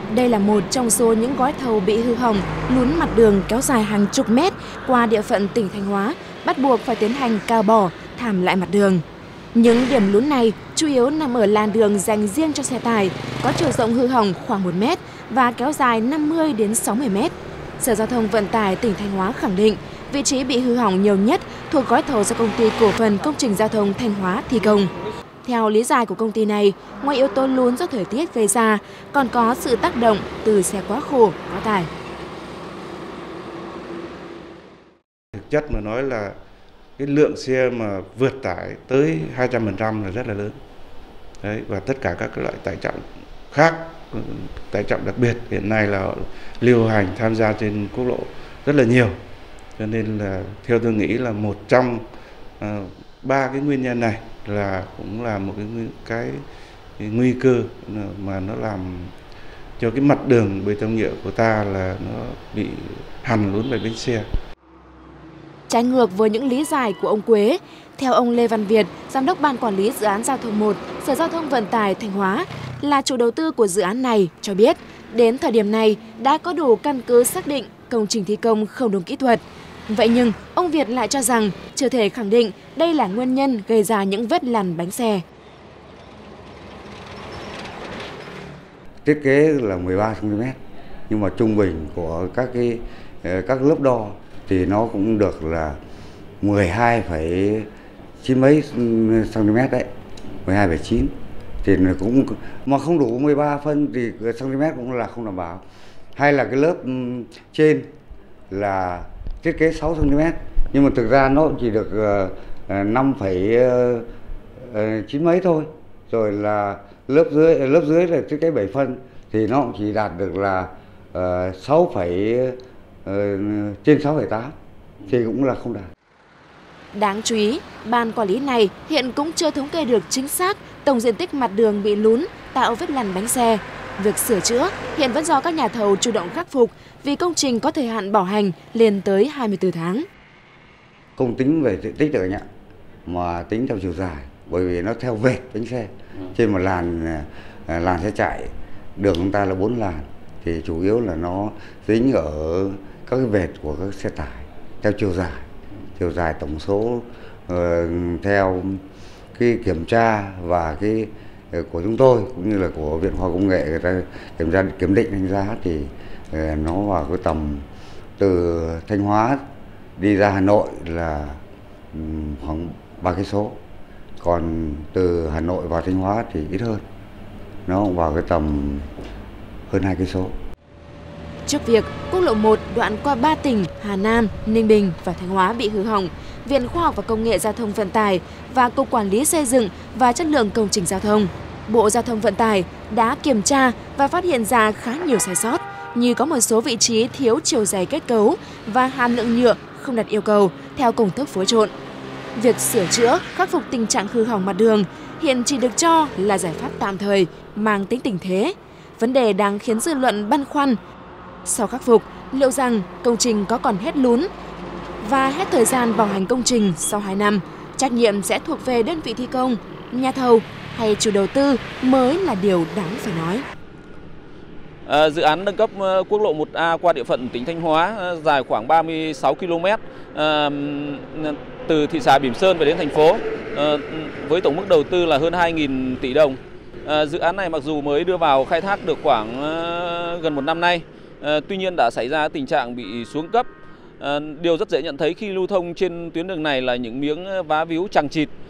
Đây là một trong số những gói thầu bị hư hỏng, lún mặt đường kéo dài hàng chục mét qua địa phận tỉnh Thanh Hóa, bắt buộc phải tiến hành cào bỏ, thảm lại mặt đường. Những điểm lún này chủ yếu nằm ở làn đường dành riêng cho xe tải, có chiều rộng hư hỏng khoảng 1 mét và kéo dài 50 đến 60 mét. Sở Giao thông Vận tải tỉnh Thanh Hóa khẳng định vị trí bị hư hỏng nhiều nhất thuộc gói thầu do Công ty Cổ phần Công trình Giao thông Thanh Hóa thi công. Theo lý giải của công ty này, ngoài yếu tố lún do thời tiết gây ra, còn có sự tác động từ xe quá khổ, quá tải. Thực chất mà nói là cái lượng xe mà vượt tải tới 200% là rất là lớn. Đấy, và tất cả các loại tải trọng khác, tải trọng đặc biệt hiện nay là lưu hành tham gia trên quốc lộ rất là nhiều. Cho nên là theo tôi nghĩ là một trong 3 cái nguyên nhân này là cũng là một cái nguy cơ mà nó làm cho cái mặt đường bê tông nhựa của ta là nó bị hằn lún về bánh xe. Trái ngược với những lý giải của ông Quế, theo ông Lê Văn Việt, Giám đốc Ban Quản lý Dự án Giao thông 1, Sở Giao thông Vận tải Thanh Hóa, là chủ đầu tư của dự án này, cho biết đến thời điểm này đã có đủ căn cứ xác định công trình thi công không đúng kỹ thuật. Vậy nhưng, ông Việt lại cho rằng chưa thể khẳng định đây là nguyên nhân gây ra những vết lằn bánh xe. Thiết kế là 13 cm, nhưng mà trung bình của các lớp đo thì nó cũng được là 12,9 mấy cm đấy, 12,9 thì cũng mà không đủ 13 phân thì cm cũng là không đảm bảo. Hay là cái lớp trên là thiết kế 6 cm nhưng mà thực ra nó chỉ được 5,9 mấy thôi. Rồi là lớp dưới là thiết kế 7 phân thì nó cũng chỉ đạt được là trên 6,8 thì cũng là không đạt. Đáng chú ý, ban quản lý này hiện cũng chưa thống kê được chính xác tổng diện tích mặt đường bị lún tạo vết lằn bánh xe. Việc sửa chữa hiện vẫn do các nhà thầu chủ động khắc phục vì công trình có thời hạn bảo hành lên tới 24 tháng. Không tính về diện tích được nhỉ, mà tính theo chiều dài, bởi vì nó theo vệt bánh xe. Trên một làn xe chạy, đường chúng ta là 4 làn thì chủ yếu là nó dính ở các cái vệt của các xe tải theo chiều dài tổng số theo cái kiểm tra và cái của chúng tôi cũng như là của Viện Khoa học Công nghệ người ta kiểm định đánh giá thì nó vào cái tầm từ Thanh Hóa đi ra Hà Nội là khoảng 3 cây số, còn từ Hà Nội vào Thanh Hóa thì ít hơn, nó vào cái tầm hơn 2 cây số. Trước việc quốc lộ 1 đoạn qua 3 tỉnh Hà Nam, Ninh Bình và Thanh Hóa bị hư hỏng, Viện Khoa học và Công nghệ Giao thông Vận tải và Cục Quản lý Xây dựng và Chất lượng Công trình Giao thông, Bộ Giao thông Vận tải đã kiểm tra và phát hiện ra khá nhiều sai sót, như có một số vị trí thiếu chiều dày kết cấu và hàm lượng nhựa không đạt yêu cầu theo công thức phối trộn. Việc sửa chữa, khắc phục tình trạng hư hỏng mặt đường hiện chỉ được cho là giải pháp tạm thời, mang tính tình thế. Vấn đề đang khiến dư luận băn khoăn. Sau khắc phục, liệu rằng công trình có còn hết lún và hết thời gian bảo hành công trình sau 2 năm, trách nhiệm sẽ thuộc về đơn vị thi công, nhà thầu hay chủ đầu tư mới là điều đáng phải nói. Dự án nâng cấp quốc lộ 1A qua địa phận tỉnh Thanh Hóa dài khoảng 36 km từ thị xã Bỉm Sơn về đến thành phố với tổng mức đầu tư là hơn 2.000 tỷ đồng. Dự án này mặc dù mới đưa vào khai thác được khoảng gần 1 năm nay, tuy nhiên đã xảy ra tình trạng bị xuống cấp. Điều rất dễ nhận thấy khi lưu thông trên tuyến đường này là những miếng vá víu chằng chịt